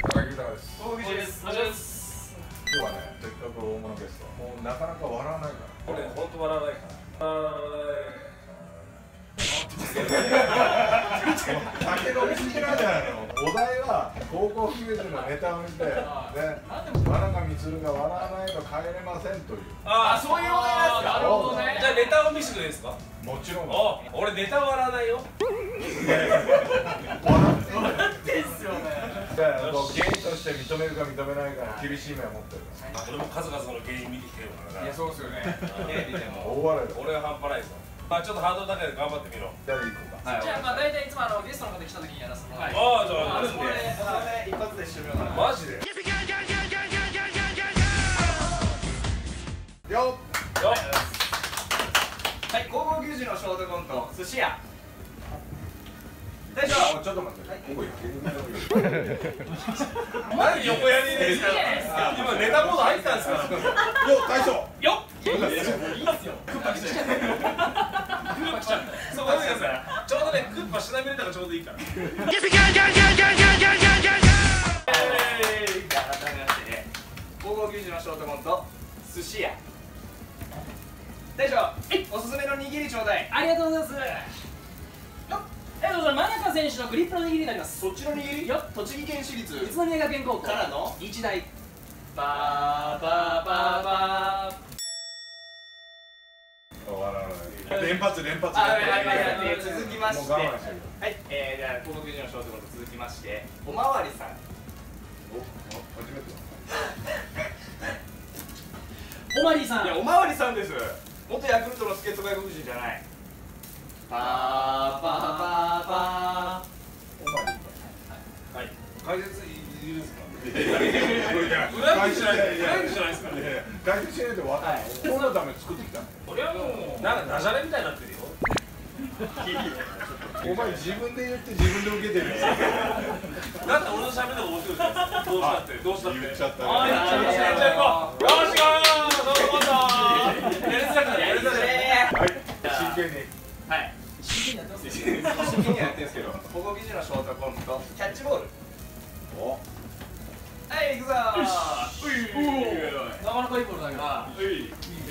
高木豊です。 大口です。お願いします。 今日はね、せっかく大物ゲスト、もうなかなか笑わないから。 俺本当笑わないから。 酒飲みすぎなんじゃないの。お題は高校球児のネタを見て、ね、真中満が笑わないと帰れませんという。 ああ、そういうお題なんですか。なるほどね。 じゃあネタを見せてくれるんですか。 もちろん。 俺ネタ笑わないよ。 笑ってんすよね。 芸人として認めるか認めないかの厳しい目を持ってる。 俺も数々の芸人見てきてるからな。 いや、そうですよね。見ても。 大笑いだ。 俺は半端ないぞ。まあちょっとハードル高いで頑張ってみろ。 じゃあ行こうか。 じゃあまあ大体いつもゲストの方来た時にやらせてもらって。 ああ、じゃああるんで。 一発でしてみようかな。 マジで。 よっ。 はい、高校球児のショートコント、寿司屋。大将。 ちょっと待って。ここ行けるんだよ。 何横やりですか。今ネタモード入ったんですか。 よ、大将。 よっ。 いいですよ。クッパ来ちゃう。 そう、待ってください。ちょうどね、クッパしなびれたらちょうどいいから。 高校球児のショートコント、寿司屋。大将、おすすめの握りちょうだい。 ありがとうございます。真中選手のグリップの握りになります。 そっちの握り。 よっ。 栃木県市立宇都宮学園高校からの日大。 バーバーバーバー。 連発連発。 続きまして、はい、じゃあ高校球児のショートコント続きまして、おまわりさん。 初めておまりさん。 いや、おまわりさんです。元ヤクルトの助っ人外国人じゃない。パーパーパーパー。 お前はい。解説いるんですか。 裏口じゃないですか。 外出しないと分かんない。このために作ってきたの。 俺はもうなんかダジャレみたいになってるよ。 お前自分で言って自分で受けてるよ。 だって俺の喋りが面白いじゃないですか。どうしたってどうしたって。 言っちゃったね。 ああ、やっちゃいました。じゃあ行こう。よし行こう。どうぞどうぞ。やりづらくない。やりづらくない。 はい。真剣に。 はい。 真剣にやってます。 真剣にやってるんですけど、高校球児のショートコント、キャッチボール。 お。 はい、行くぞー。 なかなかいいボールだけど。 い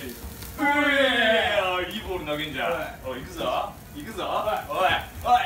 いボール投げんじゃん。おい、行くぞ。行くぞ。おい。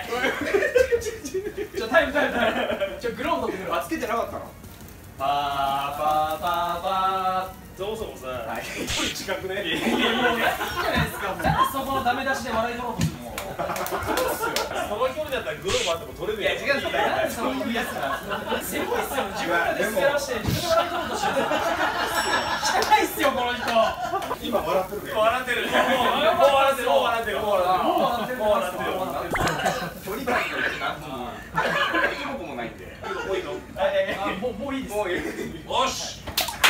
タイム。グローブ取ってくる。 あ、つけてなかったの。パーパーパーパそもそもさ、距離近くね。 いいじゃないですか。なんでそこのダメ出しで笑い取ろうとするの。 その距離だったらグローブあっても取れるやん。 いや、違うんですよ。 なんでそういうやつなんですか。セコいっすよ。自分らで付け出して自分で笑い取ろうとしてる。汚いっすよこの人。 今笑ってるけど。 笑ってる。もう笑ってる。もう笑ってる。もう笑ってる。もう笑ってる。 距離感と一緒いいこともないんで。 もういいの。 もういいです。 もういい。 よし。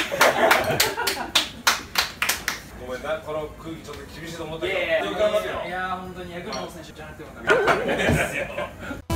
ごめんな、この空気ちょっと厳しいと思ったけど。 いやいや本当にヤクルトの選手じゃなくてもダメ。